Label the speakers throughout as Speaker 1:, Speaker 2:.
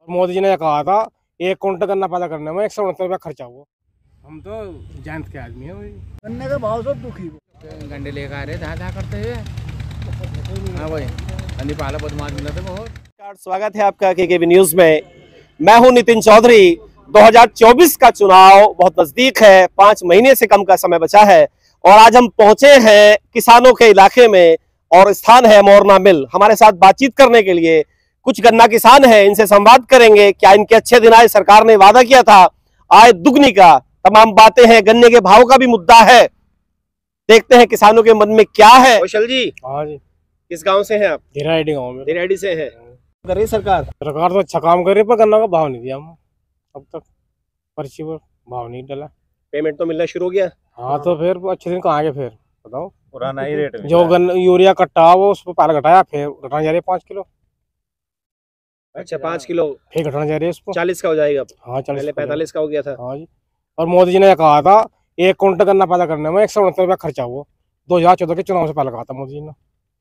Speaker 1: मोदी जी ने कहा था 1 कुंटल गन्ना पैदा करने में 169 रुपया खर्चा हुआ। हम तो जैंत के आदमी है।
Speaker 2: गन्ने के भाव से दुखी
Speaker 3: गंडे लेकर आ रहे धा करते हुए। हाँ भाई अन्य पाला बदमाश मिला था बहुत।
Speaker 4: स्वागत है आपका केकेबी न्यूज में। मैं हूं नितिन चौधरी। 2024 का चुनाव बहुत नजदीक है, 5 महीने से कम का समय बचा है और आज हम पहुंचे हैं किसानों के इलाके में और स्थान है मोरना मिल। हमारे साथ बातचीत करने के लिए कुछ गन्ना किसान हैं, इनसे संवाद करेंगे। क्या इनके अच्छे दिन आए? सरकार ने वादा किया था आय दुगनी का, तमाम बातें हैं। गन्ने के भाव का भी मुद्दा है, देखते हैं किसानों के मन में क्या है। कौशल जी,
Speaker 1: हाँ जी,
Speaker 4: किस गांव से हैं आप?
Speaker 1: धीराइडी गाँव में।
Speaker 4: धीराइडी से हैं। कर रही सरकार
Speaker 1: तो अच्छा काम कर रही है, पर गन्ना का भाव नहीं दिया हम अब तक। पर्ची पर भाव नहीं डाला।
Speaker 4: पेमेंट तो मिलना शुरू हो गया।
Speaker 1: हाँ तो फिर अच्छे दिन कहाँ के फिर बताओ।
Speaker 3: पुराना ही रेट
Speaker 1: जो यूरिया कट्टा वो उस पर पहले घटाया, फिर घटाने जा रही है 5 किलो।
Speaker 4: अच्छा 5 किलो
Speaker 1: फिर घटाने जा रही है उसको।
Speaker 4: 40 का हो जाएगा।
Speaker 1: हाँ 40,
Speaker 4: पहले 45 का हो गया था।
Speaker 1: हाँ जी। और मोदी जी ने कहा था 1 कुंटल गन्ना पैदा करने में 169 रुपया खर्चा हुआ। 2014 के चुनाव से पहले कहा था मोदी जी ने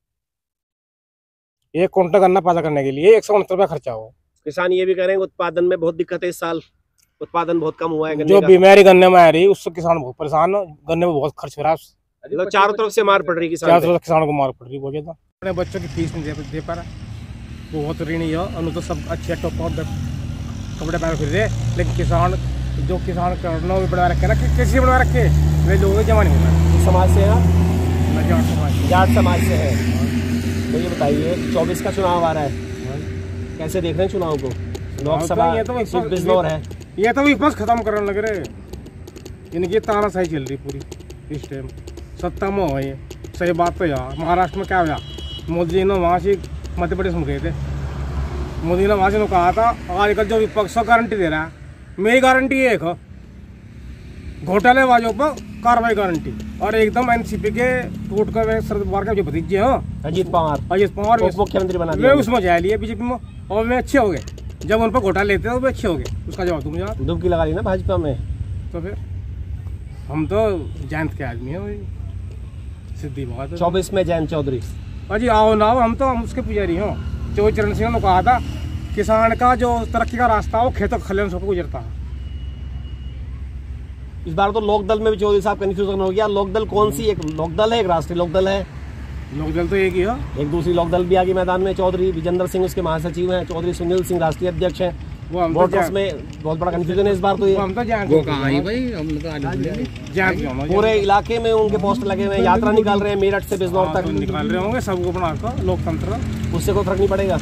Speaker 1: 1 कुंटल गन्ना पैदा करने के लिए 169 रुपया खर्चा हुआ।
Speaker 4: किसान ये भी कह रहे हैं उत्पादन में बहुत दिक्कत है, इस साल उत्पादन बहुत कम हुआ है।
Speaker 1: जो बीमारी गन्ने में आ रही है उससे किसान बहुत परेशान है। गन्ने में बहुत खर्च हो रहा है,
Speaker 4: मतलब चारों तरफ से मार पड़ रही है किसान
Speaker 1: चारों तरफ किसानों को मार पड़ रही है। अपने बच्चों की फीस नहीं दे पा रहा, बहुत ऋणी है। और तो सब अच्छे टॉप कपड़े पहन फिर रहे, लेकिन किसान जो किसान करना भी बढ़ा रखे ना, किसी बढ़ा रखे वे लोग जमा नहीं होता।
Speaker 4: समाज से हैं,
Speaker 1: जाट
Speaker 4: समाज से है। तो ये बताइए 24 का चुनाव आ रहा है, कैसे देख रहे हैं चुनाव को? लोकसभा
Speaker 1: ये तो
Speaker 4: बिजनौर है,
Speaker 1: ये तो विपक्ष खत्म करने लग रहे। इनकी तानाशाही चल रही पूरी इस टाइम। सत्ता में हो ये सही बात तो यार। महाराष्ट्र में क्या हुआ, मोदी जी ने वहाँ से मध्य प्रदेश में गए थे। मोदी ने वहाँ से कहा था आजकल जो विपक्ष गारंटी दे रहा है, मेरी गारंटी एक है, घोटालेबाजों पर कार्रवाई गारंटी। और एकदम एनसीपी के टूट कर शरद पवार के जो भतीजे हैं
Speaker 4: अजीत पवार मुख्यमंत्री बना
Speaker 1: वे उसमें जा लिए बीजेपी में, और वे अच्छे हो गए। जब उन पर घोटाले लेते थे वे अच्छे हो गए। उसका जवाब दूँ मुझे।
Speaker 4: डुबकी लगा ली ना भाजपा में।
Speaker 1: तो फिर हम तो जयंत के आदमी हैं, सीधी बात है।
Speaker 4: 24 में जयंत चौधरी
Speaker 1: अजी आओ ना आओ, हम उसके पुजारी हो। जो चरण सिंह ने कहा था किसान का जो तरक्की का रास्ता वो खेतों खलिहान से गुजरता है।
Speaker 4: इस बार तो लोकदल में भी चौधरी साहब कंफ्यूजन हो गया। लोकदल कौन सी? एक लोकदल है, एक राष्ट्रीय लोकदल है।
Speaker 1: लोकदल तो एक ही है,
Speaker 4: एक दूसरी लोकदल भी आ गई मैदान में। चौधरी विजेंद्र सिंह उसके महासचिव हैं, चौधरी सुनील सिंह राष्ट्रीय अध्यक्ष हैं। वोटर्स में बहुत बड़ा कंफ्यूजन है इस बार। तो ये पूरे इलाके में उनके पोस्टर लगे हुए हैं, यात्रा निकाल रहे हैं मेरठ से बिजनौर तक
Speaker 1: निकाल रहे होंगे। सबको बनाकर लोकतंत्र,
Speaker 4: उससे कोई फर्क नहीं पड़ेगा।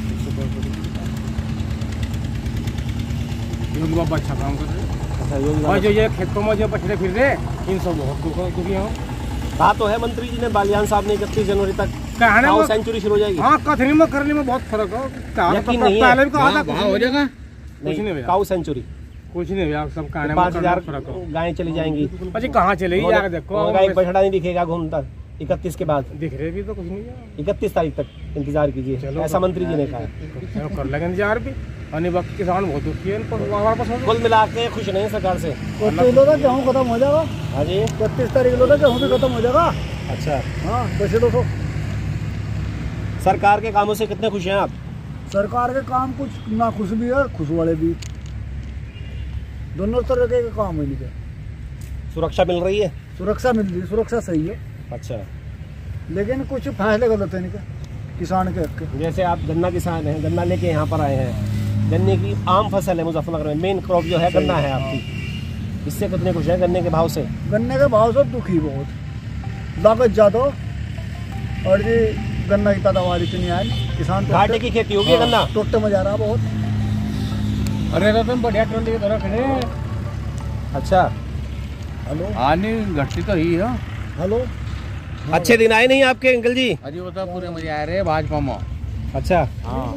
Speaker 1: योगी बाबा अच्छा काम कर रहे हैं। और जो ये खेतों में जो बछड़े फिर रहे इन सब बहुत दुखी हो।
Speaker 4: कहा तो है मंत्री जी ने, बालियान साहब ने 31 जनवरी तक काऊ सेंचुरी शुरू हो जाएगी।
Speaker 1: हाँ, कथनी में करने में बहुत फर्क है। पहले भी कहा था
Speaker 3: हो जाएगा,
Speaker 4: कुछ नहीं काऊ सेंचुरी
Speaker 1: कुछ नहीं भैया। सब
Speaker 4: 5,000 गायें चली जाएंगी।
Speaker 1: अजी कहाँ चलेगी यार? देखो
Speaker 4: एक बछड़ा नहीं दिखेगा घूमता 31 के बाद।
Speaker 1: दिख रहे भी तो कुछ नहीं है।
Speaker 4: 31 तारीख तक इंतजार कीजिए, ऐसा मंत्री जी ने कहा।
Speaker 1: कर लेंगे इंतजार भी। वक्त किसान बहुत दुखी है।
Speaker 4: कुल मिला के खुश नहीं सरकार से।
Speaker 2: गेहूँ खत्म हो जाएगा।
Speaker 4: हाँ जी
Speaker 2: 31 तारीख गेहूँ भी खत्म हो जाएगा।
Speaker 4: अच्छा
Speaker 2: हाँ, वैसे तो
Speaker 4: सरकार के कामों से कितने खुश हैं आप?
Speaker 2: सरकार के काम कुछ ना खुश भी है, खुश वाले भी, दोनों तरह के काम है। इनके
Speaker 4: सुरक्षा मिल रही है?
Speaker 2: सुरक्षा मिल रही है, सुरक्षा सही है।
Speaker 4: अच्छा,
Speaker 2: लेकिन कुछ फैसले गलत है इनके किसान के हक के।
Speaker 4: जैसे आप गन्ना किसान हैं, गन्ना लेके यहाँ पर आए हैं। गन्ने की आम फसल है मुजफ्फरनगर में, मेन क्रॉप जो है गन्ना है आपकी। इससे कितने खुश हैं गन्ने के भाव से?
Speaker 2: गन्ने के भाव से दुखी बहुत, लागत ज्यादा और ये गन्ना की पैदावार इतनी आई। किसान
Speaker 4: घाटे की खेती होगी गन्ना
Speaker 2: टोटे में जा रहा बहुत।
Speaker 3: अरे तुम बढ़िया ट्रोली की तरह खड़े।
Speaker 4: अच्छा
Speaker 2: हेलो,
Speaker 3: आने घटती तो ही है।
Speaker 2: हेलो,
Speaker 4: अच्छे दिन आए नहीं आपके अंकल जी?
Speaker 3: अजी वो तो पूरे मजे आ रहे हैं भाजपा में।
Speaker 4: अच्छा
Speaker 3: हाँ,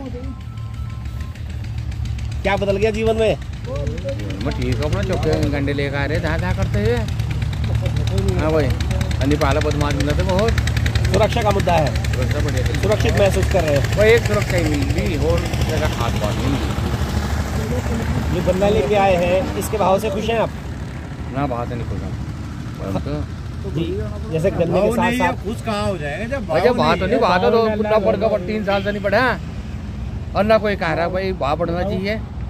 Speaker 4: क्या बदल गया जीवन में?
Speaker 3: ठीक है, अपना चौके गंडे लेकर आ रहे धा करते हुए। हाँ भाई अन्य पाला बदमाश मिला था बहुत।
Speaker 4: सुरक्षा का मुद्दा है,
Speaker 3: सुरक्षा बढ़िया,
Speaker 4: सुरक्षित महसूस कर रहे हैं।
Speaker 3: वो एक सुरक्षा ही मिल रही और जगह खास बात नहीं।
Speaker 4: जो गन्ना लेके आए हैं इसके भाव से खुश हैं आप?
Speaker 3: ना बात नहीं खुश
Speaker 4: जी, जैसे गन्ने के साथ साथ
Speaker 3: कुछ कहाँ हो जाएगा जब बात नहीं। बात तो पुन्ना पड़ का 3 साल से नहीं पड़ा और ना कोई कह रहा भाई भाव बढ़ना चाहिए।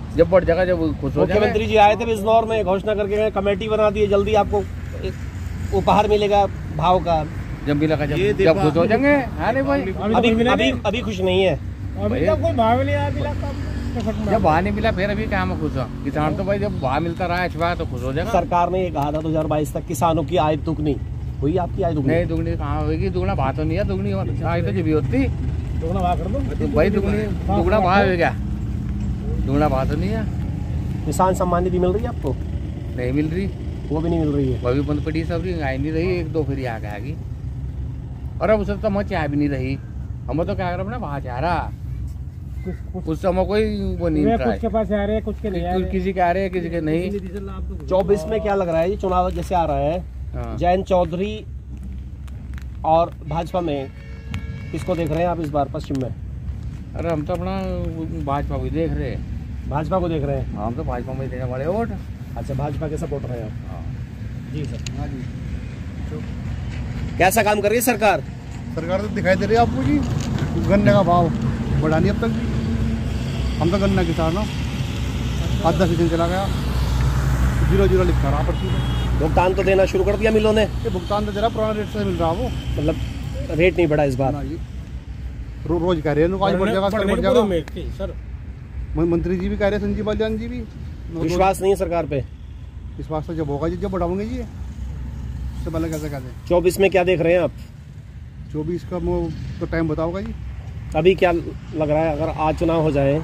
Speaker 3: जब बढ़ जाएगा, जब खुश हो जाएगा।
Speaker 4: मुख्यमंत्री जी आए थे बिजनौर में, घोषणा करके गए, कमेटी बना दी है, जल्दी आपको एक उपहार मिलेगा भाव का।
Speaker 3: जब मिलेगा, जब खुश हो जाएंगे। हाँ नहीं भाई,
Speaker 4: अभी खुश नहीं है।
Speaker 1: अभी तक कोई भाव नहीं आया
Speaker 3: जब भाव नहीं मिला फिर अभी क्या हम खुश हो। किसान तो भाई जब भाव मिलता रहा अच्छा तो खुश हो जाएगा।
Speaker 4: सरकार ने ये कहा था 2022 तक किसानों की आय दुगनी हुई, आपकी आय दुगनी
Speaker 3: नहीं दुगनी कहाँ होगी, दुगना भाव तो नहीं है, दुगनी आय तो जब भी होती
Speaker 1: दोगुना भाव कर दो
Speaker 3: भाई, दुगना भाव है क्या, दुगना भाव तो नहीं है।
Speaker 4: किसान सम्मान निधि मिल रही है आपको?
Speaker 3: नहीं मिल रही,
Speaker 4: वो भी नहीं मिल रही है।
Speaker 3: वो भी बंद पड़ी सब, आई नहीं रही, एक दो फिर आ गई। और अब उससे तो हम चाह भी नहीं रही, हम तो क्या कर अपना भाव चाह रहा, कुछ समय कोई वो नहीं मिल रहा है।
Speaker 1: कुछ के पास आ रहे हैं, कुछ के नहीं आ रहे,
Speaker 3: किसी के आ रहे हैं, किसी के नहीं।
Speaker 4: 24 में क्या लग रहा है, ये चुनाव जैसे आ रहा है,
Speaker 3: हाँ।
Speaker 4: जयंत चौधरी और भाजपा में किसको देख रहे हैं आप इस बार पश्चिम में?
Speaker 3: अरे हम तो अपना भाजपा को देख रहे हैं।
Speaker 4: भाजपा को देख रहे हैं?
Speaker 3: हम तो भाजपा में देने वाले वोट।
Speaker 4: अच्छा, भाजपा के सपोर्टर हैं आप?
Speaker 3: हाँ।
Speaker 4: जी सर।
Speaker 2: हाँ जी।
Speaker 4: कैसा काम कर रही है सरकार?
Speaker 2: सरकार तो दिखाई दे रही है आपको जी, गन्ने का भाव बढ़ा नहीं अब तक भी। हम तो गन्ना किसान हो, आधा सीजन चला गया, 0-0 लिखा रहा पर्ची पे।
Speaker 4: भुगतान तो देना शुरू कर दिया मिलों ने?
Speaker 2: ये भुगतान तो जरा पुराना रेट से मिल रहा वो,
Speaker 4: मतलब रेट नहीं बढ़ा इस बार?
Speaker 2: ना जी, रोज कह रहे हैं आज बढ़ जाएगा, बढ़ जाएगा।
Speaker 1: सर
Speaker 2: मंत्री जी भी कह रहे हैं, संजीव बालियान जी भी।
Speaker 4: विश्वास नहीं है सरकार पे?
Speaker 2: विश्वास तो जब होगा जी, जब बढ़ाओगे जी, उससे पहले कैसे कहते हैं।
Speaker 4: 24 में क्या देख रहे हैं आप?
Speaker 2: 24 का तो टाइम बताओगा जी।
Speaker 4: अभी क्या लग रहा है अगर आज चुनाव हो जाए?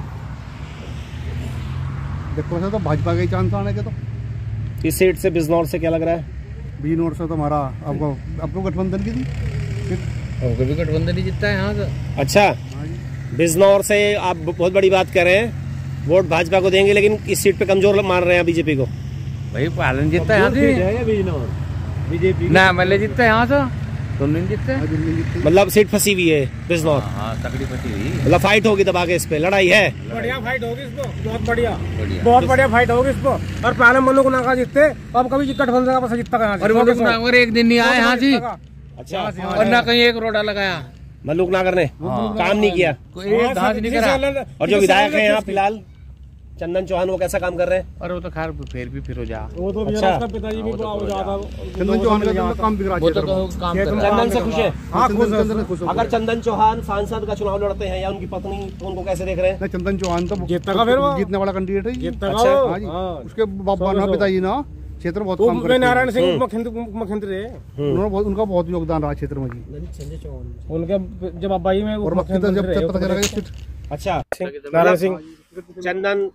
Speaker 2: देखो वैसे तो भाजपा का ही चांस आने के, तो
Speaker 4: इस सीट से बिजनौर से क्या लग रहा है?
Speaker 2: बीनौर से तो हमारा आपको गठबंधन की थी,
Speaker 3: हमको भी गठबंधन ही जीतता है यहाँ से।
Speaker 4: अच्छा,
Speaker 2: हाँ जी।
Speaker 4: बिजनौर से आप बहुत बड़ी बात कर रहे हैं, वोट भाजपा को देंगे, लेकिन इस सीट पे कमजोर मान रहे हैं बीजेपी को।
Speaker 3: भाई पालन जीतता है यहाँ से,
Speaker 1: बीजेपी
Speaker 3: ना एमएलए जीतता है यहाँ से, तुम नहीं जीतते।
Speaker 4: मतलब सीट फंसी हुई है बिजनौर?
Speaker 3: हाँ तकड़ी फटी हुई,
Speaker 4: मतलब फाइट होगी दबा के, इस पे लड़ाई है।
Speaker 1: बढ़िया फाइट होगी इसको, बहुत बढ़िया फाइट होगी इसको। और पहले मनुक नाका जीतते, अब कभी गठबंधन का पैसा जीतता कहाँ?
Speaker 3: और एक दिन नहीं आया यहाँ जी,
Speaker 4: अच्छा,
Speaker 3: और ना कहीं एक रोड़ा लगाया,
Speaker 4: मल्लुक नागर ने काम नहीं किया,
Speaker 3: कोई एक घास नहीं करा।
Speaker 4: और जो विधायक हैं यहाँ फिलहाल चंदन चौहान, वो कैसा काम कर रहे हैं?
Speaker 3: और वो तो खैर फिर हो जा,
Speaker 1: वो तो
Speaker 4: अच्छा।
Speaker 1: उसका पिताजी भी ज्यादा
Speaker 2: चंदन चौहान का काम बिगड़ा
Speaker 3: वो तो काम कर रहा है।
Speaker 4: चंदन से खुश है?
Speaker 1: हाँ खुश है।
Speaker 4: अगर चंदन चौहान सांसद का चुनाव लड़ते हैं या उनकी पत्नी, तो उनको कैसे देख रहे हैं?
Speaker 2: चंदन चौहान तो
Speaker 1: जीतता फिर वो,
Speaker 2: जीतने वाला कैंडिडेट है जी।
Speaker 1: जीतता
Speaker 4: अच्छा,
Speaker 2: हाँ जी। उसके बाबा ना पिताजी ना क्षेत्र में बहुत काम करते हैं।
Speaker 1: नारायण सिंह मुख्यमंत्री रहे,
Speaker 2: उनका बहुत योगदान रहा क्षेत्र में जी।
Speaker 1: उनके जब अब्बाई में
Speaker 2: और जब पता चला।
Speaker 4: अच्छा,
Speaker 1: नारायण सिंह,
Speaker 4: चंदन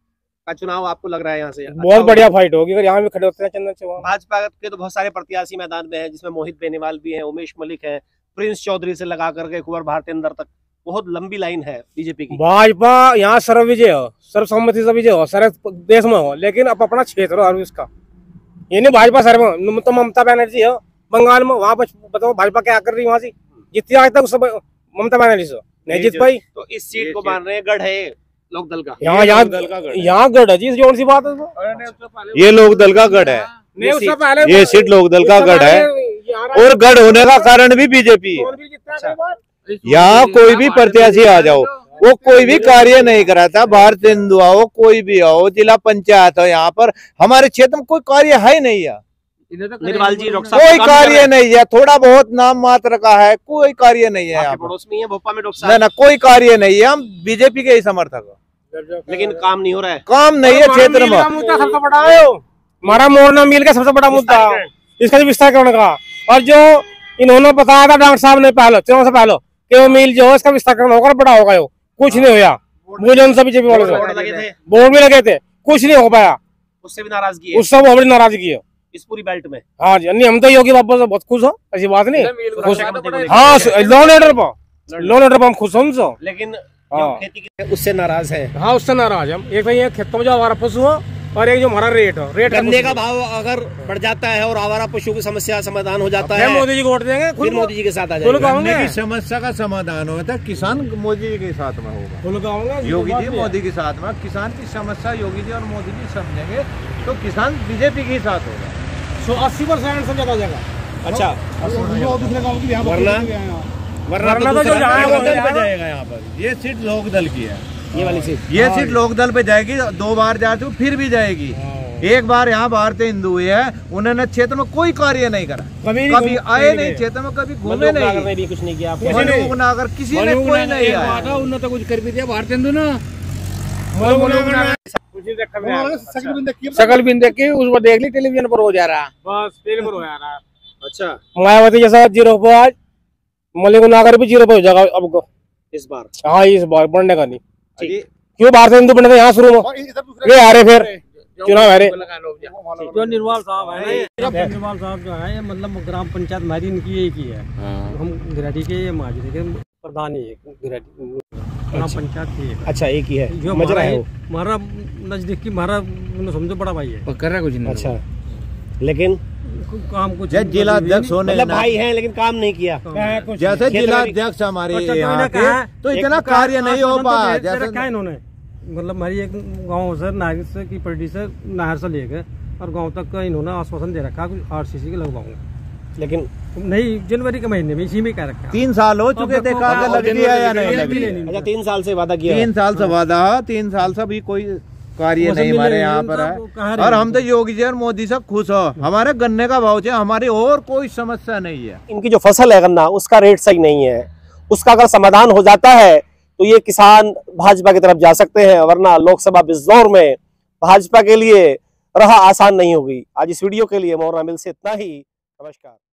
Speaker 4: का चुनाव आपको लग रहा है यहाँ से
Speaker 1: बहुत बढ़िया फाइट होगी अगर यहाँ भी खड़े होते हैं चंदन चौहान।
Speaker 4: भाजपा के तो बहुत सारे प्रत्याशी मैदान में हैं, जिसमें मोहित बेनीवाल भी हैं, उमेश मलिक है, प्रिंस चौधरी से लगा करके कुंवर भारतेंद्र तक बहुत लंबी लाइन है बीजेपी की।
Speaker 1: भाजपा यहाँ सर्व विजय हो, सर्वसम्मति से विजय हो, सारे देश में हो, लेकिन अब अपना क्षेत्र हो इसका, ये नहीं भाजपा सर्व। तो ममता बनर्जी हो बंगाल में, वहाँ पर बताओ भाजपा क्या कर रही है, वहाँ से जीती आज तक सब ममता बनर्जी से नहीं जीत पाई।
Speaker 4: तो इस सीट को मान रहे हैं गढ़ है लोकदल का?
Speaker 1: यहाँ गढ़ है जी, जोर सी बात है।
Speaker 5: ये लोकदल का गढ़ है,
Speaker 1: नहीं उससे पहले
Speaker 5: ये सीट लोकदल का गढ़ है, और गढ़ होने का कारण भी बीजेपी है। यहाँ कोई भी प्रत्याशी आ जाओ, वो कोई भी कार्य नहीं कराता, भारतेंदु आओ, कोई भी आओ, जिला पंचायत हो, यहाँ पर हमारे क्षेत्र में कोई कार्य है नहीं है,
Speaker 4: निर्वाल जी
Speaker 5: कोई कार्य नहीं है, थोड़ा बहुत नाम मात्र का है, कोई कार्य नहीं है यहाँ
Speaker 4: पड़ोस में है भोपाल में
Speaker 5: पर। ना कोई कार्य नहीं है, हम बीजेपी के ही समर्थक हो,
Speaker 4: लेकिन काम नहीं हो रहा है,
Speaker 5: काम नहीं है क्षेत्र में।
Speaker 1: सबसे बड़ा है हमारा मोरना मिल का सबसे बड़ा मुद्दा इसका जो विस्तार करने का, और जो इन्होंने बताया था डॉक्टर साहब ने पहले चुनाव से पहले कि वो मिल जो इसका विस्तार होगा, बड़ा होगा, यो कुछ नहीं होया। भोजन से बीजेपी वालों से बोर्ड भी लगे थे, कुछ नहीं हो पाया,
Speaker 4: उससे भी नाराजगी है,
Speaker 1: उससे बहुत बड़ी नाराजगी है
Speaker 4: इस पूरी बेल्ट में।
Speaker 1: हाँ जी, नहीं हम तो योगी बाबा से बहुत खुश हो, ऐसी बात नहीं। हाँ लोन लेटर पर हम खुश हो,
Speaker 4: लेकिन
Speaker 1: हाँ।
Speaker 4: खेती की उससे नाराज है।
Speaker 1: हाँ उससे नाराज हम। एक तो ये खेतों में जो आवारा पशु हो, और एक जो हमारा रेट हो, रेट
Speaker 4: गन्ने का भाव अगर बढ़ जाता है और आवारा पशु की समस्या समाधान हो जाता है,
Speaker 1: मोदी जी को वोट देंगे,
Speaker 4: फिर मोदी जी के साथ आ जाएंगे।
Speaker 5: गन्ने की समस्या का समाधान होता है, किसान मोदी जी के साथ में होगा, योगी जी मोदी के साथ में, किसान की समस्या योगी जी और मोदी जी समझेंगे तो किसान बीजेपी के साथ होगा।
Speaker 1: 80% से ज्यादा जाएगा।
Speaker 4: अच्छा,
Speaker 1: वरना तो जो
Speaker 5: जाएगा यहाँ पर, ये सीट लोकदल की है।
Speaker 4: ये वाली सीट?
Speaker 5: ये सीट लोकदल पे जाएगी, 2 बार जा चुकी फिर भी जाएगी। एक बार यहाँ भारतीय हिंदू हुए है, उन्होंने क्षेत्र में कोई कार्य नहीं करा, कभी आए नहीं क्षेत्र में, कभी घूमे नहीं,
Speaker 4: भी कुछ नहीं किया।
Speaker 5: मनुनागर किसी ने कोई नहीं आया।
Speaker 3: उन्होंने तो कुछ कर भी दिया भारतीय हिंदू ने। शकल भी देख के उसको देख ली टेलीविजन पर हो जा रहा,
Speaker 1: बस फेल पर हो जा रहा।
Speaker 4: अच्छा,
Speaker 1: मायावती जैसा 0 पे आज मलिक नागर भी 0 पे हो जाएगा अब को
Speaker 4: इस बार।
Speaker 1: हाँ इस बार बढ़ने का नहीं।
Speaker 4: ठीक।
Speaker 1: क्यों भारतीय हिंदू बनने का यहाँ शुरू में ये हारे, फिर चुनाव हारे।
Speaker 6: जो निर्वाल साहब है, निर्वाल साहब जो है, मतलब ग्राम पंचायत हमारी इनकी एक ही है। हम गिराटी के, ये माजरे के प्रधान ही है, गिराटी ग्राम पंचायत की।
Speaker 4: अच्छा, एक ही है
Speaker 6: जो
Speaker 4: मजरा है,
Speaker 6: हमारा नजदीकी, हमारा समझो बड़ा भाई है।
Speaker 3: कर रहा कुछ नहीं।
Speaker 4: अच्छा, लेकिन
Speaker 6: काम कुछ
Speaker 5: जिला अध्यक्ष होने
Speaker 4: मतलब भाई हैं लेकिन काम नहीं किया।
Speaker 5: जैसे जिला अध्यक्ष हमारे यहाँ के, तो इतना कार्य नहीं हो पाया। जैसे
Speaker 6: क्या इन्होंने, मतलब हमारी एक गाँव से नागर से की पलटी से नहर से लेकर और गाँव तक का इन्होंने आश्वासन दे रखा कुछ RCC के लगवाऊंगा,
Speaker 4: लेकिन
Speaker 6: नहीं जनवरी के महीने में इसी में कह रखा।
Speaker 5: 3 साल हो चुके, देखा लग दिया या नहीं लग दिया।
Speaker 4: अच्छा, 3 साल से वादा किया।
Speaker 5: 3 साल से वादा, 3 साल से भी कोई कार्य नहीं हमारे यहाँ पर है। और हम तो योगी जी और मोदी से खुश हो। हमारे गन्ने का भाव चाहिए, हमारी और कोई समस्या नहीं है।
Speaker 4: इनकी जो फसल है गन्ना, उसका रेट सही नहीं है, उसका अगर समाधान हो जाता है तो ये किसान भाजपा की तरफ जा सकते हैं, वरना लोकसभा बिजनौर में भाजपा के लिए राह आसान नहीं होगी। आज इस वीडियो के लिए मोहर्रा मिल से इतना ही। नमस्कार।